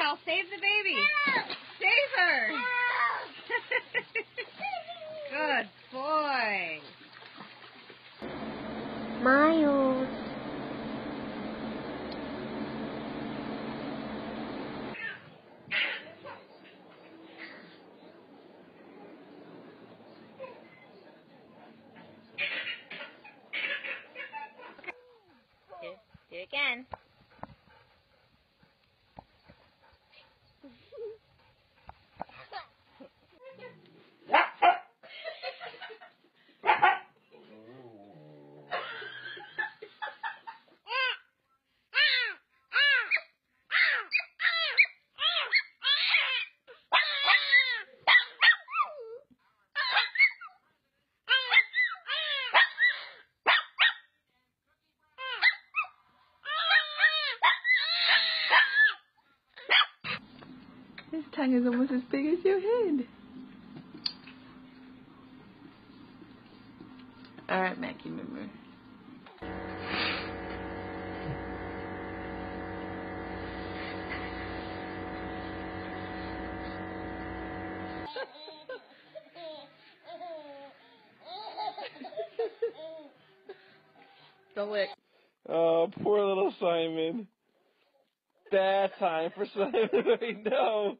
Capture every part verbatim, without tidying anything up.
Cal, save the baby. Save her. Good boy. Miles. Do, do it again. His tongue is almost as big as your head. Alright, Mackie, remember. Don't lick. Oh, poor little Simon. Bad time for Simon. I know.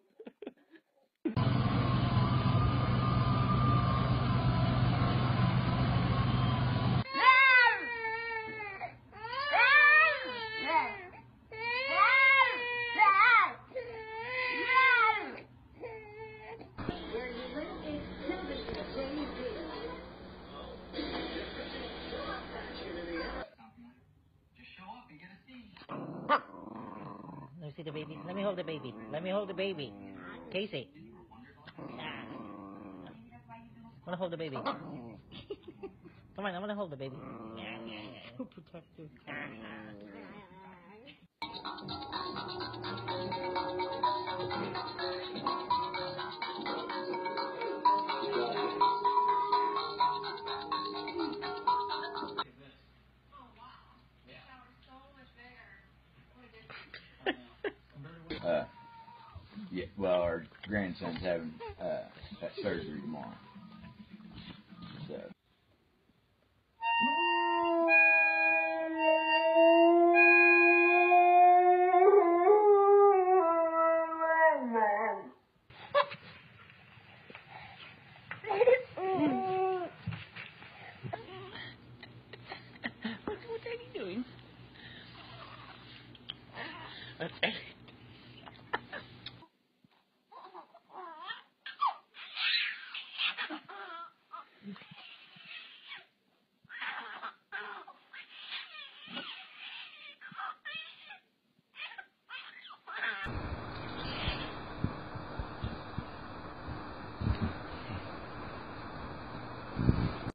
Let me see the baby. Let me hold the baby. Let me hold the baby. Casey. Ah. I want to hold the baby. Come on, I want to hold the baby. Who protect you? Uh, yeah, well, our grandson's having uh, that surgery tomorrow.